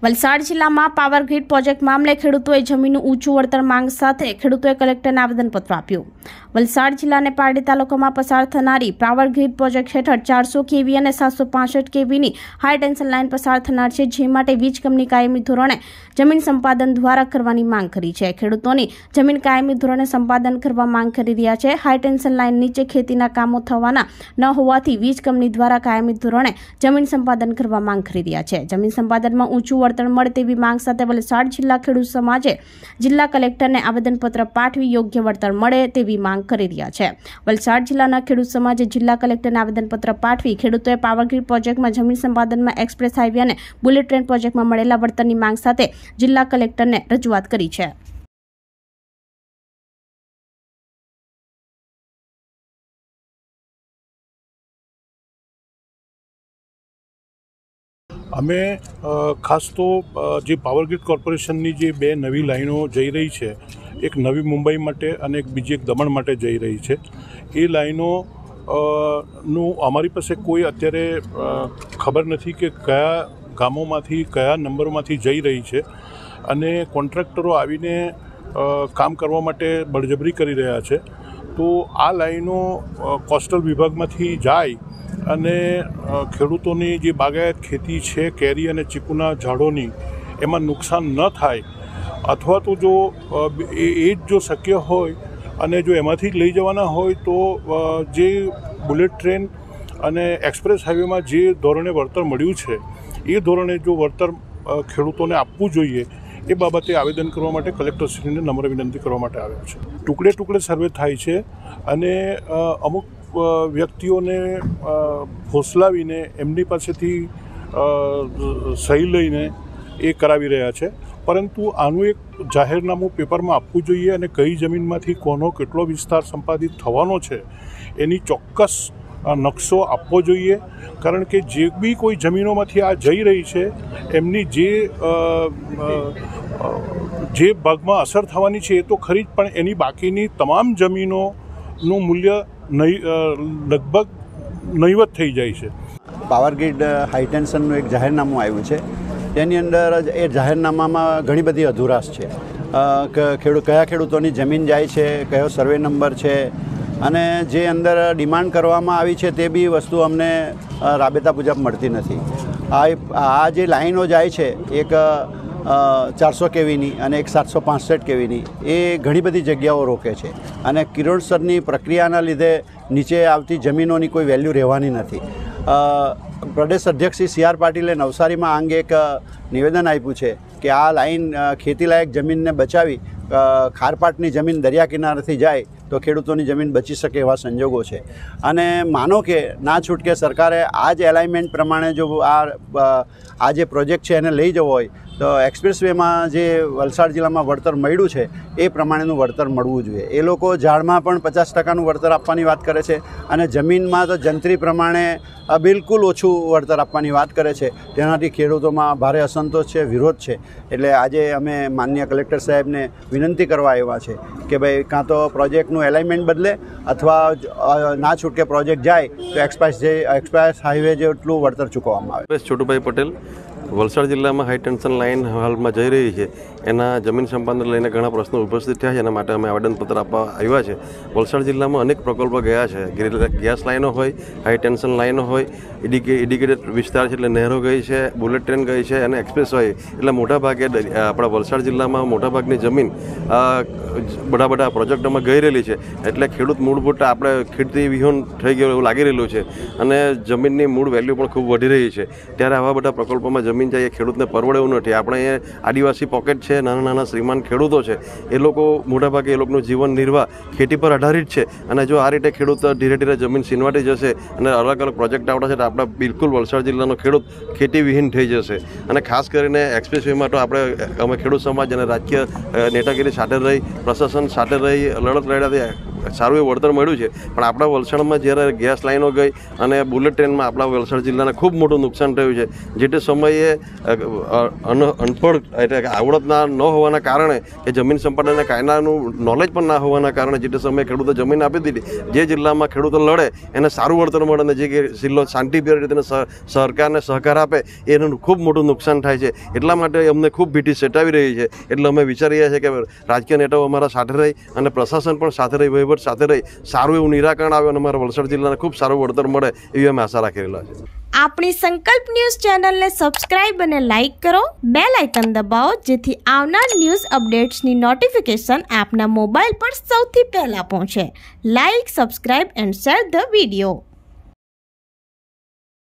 વલસાડ જિલ્લામાં power grid project મામલે ખેડૂતોએ જમીનનું ઊંચું વળતર માંગ સાથે ખેડૂતોએ કલેક્ટરને આવેદનપત્ર આપ્યું। વલસાડ જિલ્લાને પારડી તાલુકામાં પસાર થનારી પાવર ગ્રીડ પ્રોજેક્ટ હેઠળ 400 kV અને 765 kVની હાઈ ટેન્શન લાઇન પસાર થનાર છે, જે માટે વીજ કંપની કાયમી ધોરણે જમીન સંપાદન દ્વારા કરવાની માંગ કરી છે। ખેડૂતોની જમીન કાયમી ધોરણે સંપાદન કરવા માંગ કરી રહ્યા છે। હાઈ ટેન્શન લાઇન નીચે ખેતીના કામો થવાના ન હોવાથી વીજ કંપની દ્વારા કાયમી ધોરણે જમીન સંપાદન કરવા માંગ કરી રહ્યા છે। જમીન સંપાદનમાં ઊંચું વળતર મળે તેવી માંગ સાથે વલસાડ જિલ્લા ખેડૂત સમાજે જિલ્લા કલેક્ટરને આવેદનપત્ર પાઠવી યોગ્ય વળતર મળે તેવી માંગ કરી રહ્યા છે। વલસાડ જિલ્લાના ખેડૂત સમાજે જિલ્લા કલેક્ટરને આવેદનપત્ર પાઠવી ખેડૂતોએ પાવર ગ્રીડ પ્રોજેક્ટમાં જમીન સંપાદનમાં એક્સપ્રેસ હાઈવે અને બુલેટ ટ્રેન પ્રોજેક્ટમાં મળેલા વળતરની માંગ સાથે જિલ્લા કલેક્ટરને રજૂઆત કરી છે। અમે ખાસ તો જે પાવર ગ્રીડ કોર્પોરેશનની જે બે નવી લાઈનો જઈ રહી છે, એક નવી મુંબઈ માટે અને એક બીજી એક દમણ માટે જઈ રહી છે, એ લાઈનો નું અમારી પાસે કોઈ અત્યારે ખબર નથી કે કયા ગામોમાંથી કયા નંબરોમાંથી જઈ રહી છે, અને કોન્ટ્રાક્ટરો આવીને કામ કરવા માટે બળજબરી કરી રહ્યા છે। તો આ લાઈનો કોસ્ટલ વિભાગમાંથી જાય અને ખેડૂતોની જે બાગાયત ખેતી છે, કેરી અને ચીકુના ઝાડોની, એમાં નુકસાન ન થાય, અથવા તો જો એ જ જો શક્ય હોય અને જો એમાંથી જ લઈ જવાના હોય તો જે બુલેટ ટ્રેન અને એક્સપ્રેસ હાઈવેમાં જે ધોરણે વળતર મળ્યું છે એ ધોરણે જો વળતર ખેડૂતોને આપવું જોઈએ, એ બાબતે આવેદન કરવા માટે કલેક્ટરશ્રીને નમ્ર વિનંતી કરવા માટે આવ્યો છે। ટુકડે ટુકડે સર્વે થાય છે અને અમુક વ્યક્તિઓને ફોસલાવીને એમની પાસેથી સહી લઈને એ કરાવી રહ્યા છે, પરંતુ આનું એક જાહેરનામું પેપરમાં આપવું જોઈએ અને કઈ જમીનમાંથી કોનો કેટલો વિસ્તાર સંપાદિત થવાનો છે એની ચોક્કસ નકશો આપવો જોઈએ। કારણ કે જે બી કોઈ જમીનોમાંથી આ જઈ રહી છે એમની જે ભાગમાં અસર થવાની છે એ તો ખરી જ, પણ એની બાકીની તમામ જમીનોનું મૂલ્ય લગભગ નહીવત થઈ જાય છે। પાવર ગ્રીડ હાઈ ટેન્શનનું એક જાહેરનામું આવ્યું છે, તેની અંદર એ જાહેરનામામાં ઘણી બધી અધુરાશ છે। કયા ખેડૂતોની જમીન જાય છે, કયો સર્વે નંબર છે, અને જે અંદર ડિમાન્ડ કરવામાં આવી છે તે બી વસ્તુ અમને રાબેતા મુજબ મળતી નથી। આ જે લાઈનો જાય છે, એક 400 kVની અને એક 765 kVની, એ ઘણી બધી જગ્યાઓ રોકે છે, અને કિરણોત્સર્ગની પ્રક્રિયાના લીધે નીચે આવતી જમીનોની કોઈ વેલ્યુ રહેવાની નથી। પ્રદેશ અધ્યક્ષ શ્રી CR પાટીલે નવસારીમાં આ અંગે એક નિવેદન આપ્યું છે કે આ લાઈન ખેતીલાયક જમીનને બચાવી ખારપાટની જમીન દરિયા કિનારેથી જાય તો ખેડૂતોની જમીન બચી શકે એવા સંજોગો છે। અને માનો કે ના છૂટકે સરકારે આ જ એલાઇનમેન્ટ પ્રમાણે જો આ જે પ્રોજેક્ટ છે એને લઈ જવો હોય તો એક્સપ્રેસ વેમાં જે વલસાડ જિલ્લામાં વળતર મળ્યું છે એ પ્રમાણેનું વળતર મળવું જોઈએ। એ લોકો ઝાડમાં પણ 50% વળતર આપવાની વાત કરે છે, અને જમીનમાં તો જંત્રી પ્રમાણે બિલકુલ ઓછું વળતર આપવાની વાત કરે છે, તેનાથી ખેડૂતોમાં ભારે અસંતોષ છે, વિરોધ છે। એટલે આજે અમે માનનીય કલેક્ટર સાહેબને વિનંતી કરવા આવ્યા છે કે ભાઈ કાં તો પ્રોજેક્ટનું એલાઇનમેન્ટ બદલે, અથવા ના છૂટકે પ્રોજેક્ટ જાય તો એક્સપ્રેસ હાઈવે જેટલું વળતર ચૂકવવામાં આવે। છોટુભાઈ પટેલ, વલસાડ જિલ્લામાં હાઈ ટેન્શન લાઇન હાલમાં જઈ રહી છે, એના જમીન સંપાદન લઈને ઘણા પ્રશ્નો ઉપસ્થિત થયા છે, એના માટે અમે આવેદનપત્ર આપવા આવ્યા છે। વલસાડ જિલ્લામાં અનેક પ્રકલ્પો ગયા છે, ગેસ લાઈનો હોય, હાઈ ટેન્શન લાઈનો હોય, ઇડિકેટેડ વિસ્તાર છે એટલે નહેરો ગઈ છે, બુલેટ ટ્રેન ગઈ છે, અને એક્સપ્રેસ હોય, એટલે મોટાભાગે આપણા વલસાડ જિલ્લામાં મોટાભાગની જમીન બધા પ્રોજેક્ટોમાં ગઈ રહેલી છે। એટલે ખેડૂત મૂળભૂત આપણે ખેતી વિહોણ થઈ ગયો એવું લાગી રહેલું છે, અને જમીનની મૂળ વેલ્યુ પણ ખૂબ વધી રહી છે। ત્યારે આવા બધા પ્રકલ્પોમાં જમીન જાય એ ખેડૂતને પરવડે એવું નથી। આપણે અહીંયા આદિવાસી પોકેટ છે, નાના નાના શ્રીમાન ખેડૂતો છે, એ લોકો મોટાભાગે એ લોકોનું જીવન નિર્વાહ ખેતી પર આધારિત છે, અને જો આ રીતે ખેડૂત ધીરે ધીરે જમીન સીનવાટી જશે અને અલગ અલગ પ્રોજેક્ટ આવતા છે તો આપણા બિલકુલ વલસાડ જિલ્લાનો ખેડૂત ખેતી વિહીન થઈ જશે। અને ખાસ કરીને એક્સપ્રેસ વેમાં તો અમે ખેડૂત સમાજ અને રાજકીય નેતાગીરી સાથે રહી, પ્રશાસન સાથે રહી લડત લડ્યા સારું એવું વળતર મળ્યું છે. પણ આપણા વલસાડમાં જ્યારે ગેસ લાઈનો ગઈ અને બુલેટ ટ્રેનમાં આપણા વલસાડ જિલ્લાને ખૂબ મોટું નુકસાન થયું છે. જે તે સમયે અનપઢ એટલે કે આવડતના ન હોવાના કારણે કે જમીન સંપાદનના કાયદાનું નોલેજ પણ ના હોવાના કારણે જે તે સમયે ખેડૂતો જમીન આપી દીધી. જે જિલ્લામાં ખેડૂતો લડે એને સારું વળતર મળે અને જે જિલ્લો શાંતિપ્રિય રીતે સરકારને સહકાર આપે એનું ખૂબ મોટું નુકસાન થાય છે. એટલા માટે અમને ખૂબ ભીતિ સેટાવી રહી છે. એટલે અમે વિચારી રહ્યા છીએ કે રાજકીય નેતાઓ અમારા સાથે રહી અને પ્રશાસન પણ સાથે રહી, વહીવટ સાથે રહી સારું એવું નિરાકરણ આવે અને અમારા વલસાડ જિલ્લાને ખૂબ સારું વળતર મળે એવી અમે આશા રાખી રહેલા છે. આપણી સંકલ્પ ન્યૂઝ ચેનલને સબસ્ક્રાઇબ અને લાઇક કરો, બેલ આઇકન દબાવો જેથી આવનાર ન્યૂઝ અપડેટ્સની નોટિફિકેશન આપના મોબાઈલ પર સૌથી પહેલા પહોંચે. Like, subscribe and share the video.